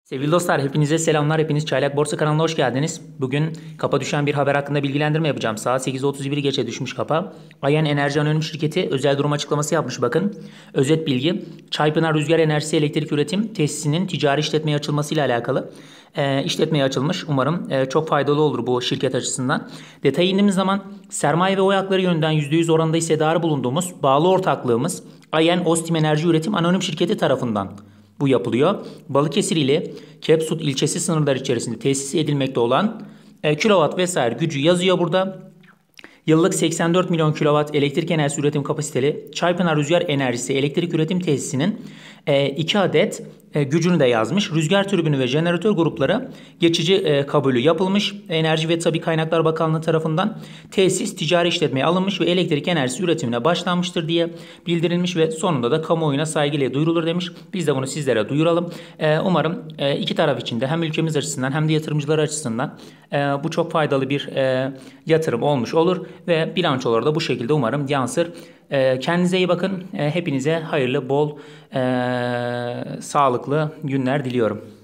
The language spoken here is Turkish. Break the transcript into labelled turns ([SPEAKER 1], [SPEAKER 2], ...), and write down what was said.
[SPEAKER 1] Sevgili dostlar, hepinize selamlar. Hepiniz Çaylak Borsa kanalına hoş geldiniz. Bugün kapa düşen bir haber hakkında bilgilendirme yapacağım. Saat 8:31 geçe düşmüş kapa. Ayen Enerji Anonim Şirketi özel durum açıklaması yapmış bakın. Özet bilgi: Çaypınar Rüzgar Enerjisi Elektrik Üretim Tesisinin ticari işletmeye açılmasıyla alakalı. İşletmeye açılmış. Umarım çok faydalı olur bu şirket açısından. Detaya indiğimiz zaman sermaye ve oy hakları yönünden %100 oranında hissedarı bulunduğumuz bağlı ortaklığımız Ayen Ostim Enerji Üretim Anonim Şirketi tarafından bu yapılıyor. Balıkesir ile Kepsut ilçesi sınırları içerisinde tesis edilmekte olan kilowatt vesaire gücü yazıyor burada. Yıllık 84 milyon kilowatt elektrik enerjisi üretim kapasiteli Çaypınar Rüzgar Enerjisi Elektrik Üretim Tesisi'nin 2 adet gücünü de yazmış. Rüzgar türbünü ve jeneratör grupları geçici kabulü yapılmış. Enerji ve Tabii Kaynaklar Bakanlığı tarafından tesis ticari işletmeye alınmış ve elektrik enerjisi üretimine başlanmıştır diye bildirilmiş ve sonunda da kamuoyuna saygıyla duyurulur demiş. Biz de bunu sizlere duyuralım. Umarım iki taraf için de hem ülkemiz açısından hem de yatırımcılar açısından bu çok faydalı bir yatırım olmuş olur ve bilançoları da bu şekilde umarım yansır. Kendinize iyi bakın. Hepinize hayırlı, bol, sağlıklı günler diliyorum.